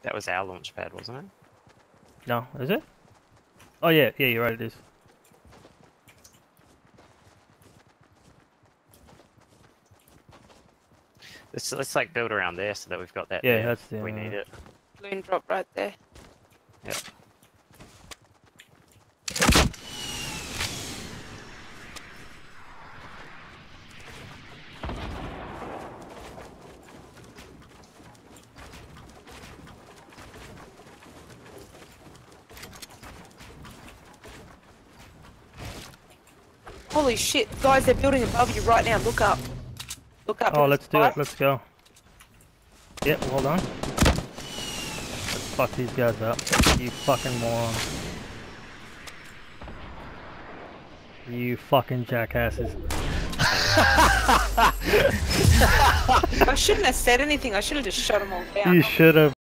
That was our launch pad, wasn't it? No, is it? Oh yeah, yeah, you're right, it is. Let's like build around there so that we've got that. Yeah, there. that's the. We need it. Balloon drop right there. Yeah. Holy shit, guys, they're building above you right now. Look up. Look up. Oh, let's do it. Let's go. Yep, hold on. Let's fuck these guys up. You fucking moron. You fucking jackasses. I shouldn't have said anything. I should have just shot them all down. You should have.